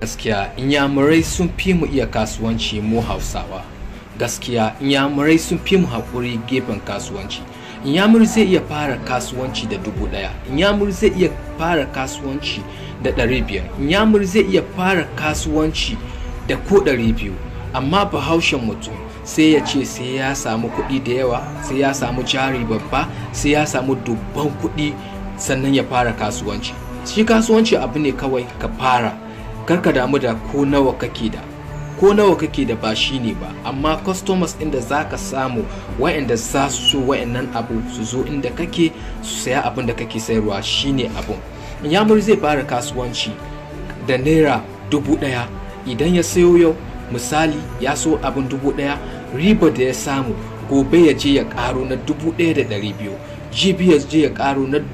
Gaskiya inyamurai sun fi mu iya kasuwanci mu Hausawa. Gaskiya inyamurai sun fi mu haƙuri gefen kasuwanci. Inyamuri zai iya fara kasuwanci da 1,000. Inyamuri zai iya fara kasuwanci da 500. Inyamuri zai iya fara kasuwanci da ko 200. Amma bahaushen mutum sai ya ce sai ya samu kuɗi da yawa, sai ya samu jari babba, sai ya samu dubban kuɗi sannan ya fara kasuwanci. Shi kasuwanci abu ne kawai ka fara. Karka damu da ko nawa kake da ba shi ne ba, amma customers inda za ka samu wa'anda za su so wa'annan abu su zo inda kake su saya abin da kake sayarwa shine abun. Inyamuri zai fara kasuwanci da naira 1,000. Idan ya sayo yau misali ya so abin 1,000, riba da ya samu gobe ya je ya karo na 1,200, jibi ya je ya karo na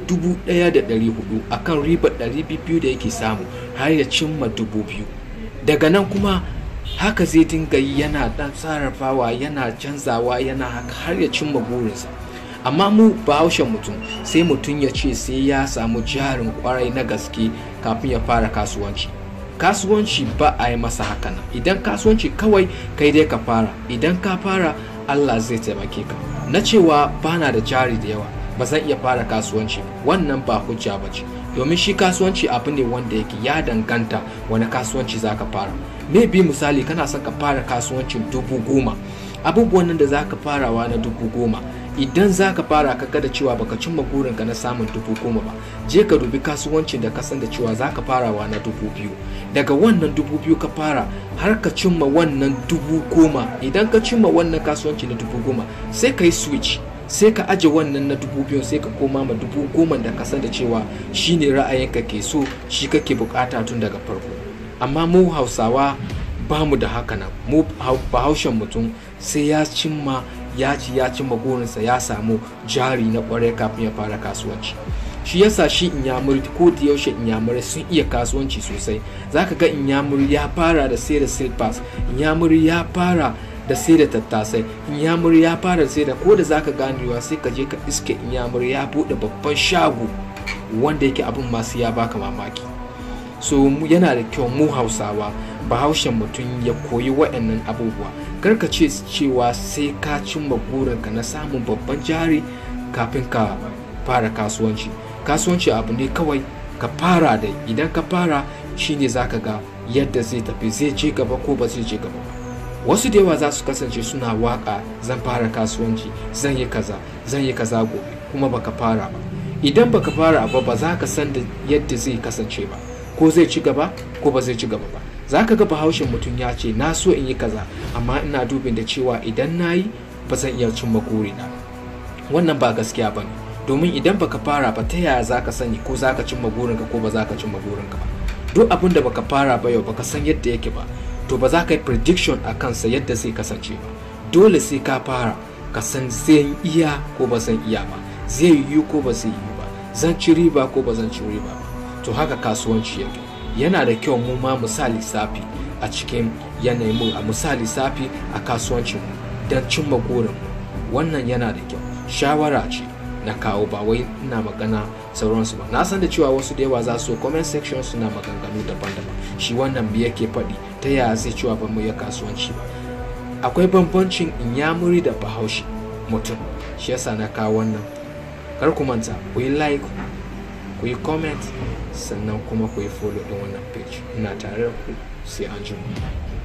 1,400 akan ribar 200 da yake samu har ya cimma 2,000. Daga nan kuma haka zai dinga yi, yana dan sarrafawa, yana canzawa, yana haka har ya cimma burinsa. Amma mu bahaushen mutum sai mutum ya ce sai ya samu jarin kwarai na gaske kafin ya fara kasuwanci. Kasuwanci ba a yi masa haka nan. Idan kasuwanci kawai kai dai ka fara, idan ka fara Allah zai taimake ka. Na cewa bana da jari da yawa ba zan iya fara kasuwanci, wannan ba hujja ba ce, domin shi kasuwanci abu ne wanda yake ya danganta wani kasuwanci za ka fara. Maybe misali kana son ka fara kasuwancin 10,000, abubuwan nan da za ka farawa na 10,000 idan za ka fara ka da cewa baka cimma burinka na samun 10,000 ba, je ka dubi kasuwancin da ka san da cewa za ka farawa na 2,000. Daga wannan 2,000 ka fara har ka cimma wannan 10,000. Idan ka cimma wannan kasuwanci na 10,000 sai ka yi switch, sai ka aje wannan na 2,000 sai ka koma ma 10,000 da ka san da cewa shine ra'ayinka ke so, shi kake bukata tun daga farko. Amma mu Hausawa ba mu da haka nan. Mu bahaushen mutum sai ya cimma burinsa, ya samu jari na kwarai kafin ya fara kasuwanci. Shi yasa shi inyamuri ko da yaushe inyamurai sun iya kasuwanci sosai. Zaka ga inyamuri ya fara da sai da silpas, inyamuri ya fara da sai da tattasai, inyamuri ya fara sai da ko da zaka ganewa sai ka je ka iske inyamuri ya bude babban shago wanda yake abin masu ya baka mamaki. So yana da kyau mu Hausawa bahaushen mutum ya koyi waɗannan abubuwa. Karka ce cewa sai ka cimma burinka na samun babban jari kafin ka fara kasuwanci. Kasuwanci abu ne kawai ka fara da, idan ka fara shine zaka ga yadda zai tafi, zai je gaba ko ba zai je gaba ba. Wasu da yawa za su kasance suna waka, zan fara kasuwanci, zan yi kaza gobe, kuma baka fara ba. Idan baka fara ba za ka san da yadda zai kasance ba, ko zai ci gaba ko ba zai ci gaba ba. Za ka ga bahaushen mutum ya ce na so in yi kaza amma ina dubin da cewa idan na yi ba zan iya cimma burina. Wannan ba gaskiya ba ne, domin idan baka fara ba ta yaya za ka sani ko za ka cimma burinka ko ba za ka cimma burinka ba. Duk abin da baka fara ba yau baka san yadda yake ba, to ba za ka yi prediction a kansa yadda zai kasance ba. Dole sai ka fara ka san zan iya ko ba zan iya ba, zai yiwu ko ba zai yiwu ba, zan ci riba ko ba zan ci riba ba. To haka kasuwanci yake. Yana da kyau mu ma misali safi a cikin yanayin mu, a misali safi a kasuwancin mu don cimma burin mu. Wannan yana da kyau, shawara ce na kawo, ba wai ina magana sauransu ba. Na san da cewa wasu da yawa za su comment section suna maganganu daban-daban. Shi wannan me yake faɗi, ta yaya zai cewa ba mu yi kasuwanci ba. Akwai bambancin inyamuri da bahaushe mutum, shi yasa na kawo wannan. Kar ku manta ku yi like, ku yi comment, sannan kuma ku yi follow ɗin wannan page. Ina tare da ku, sai an jima.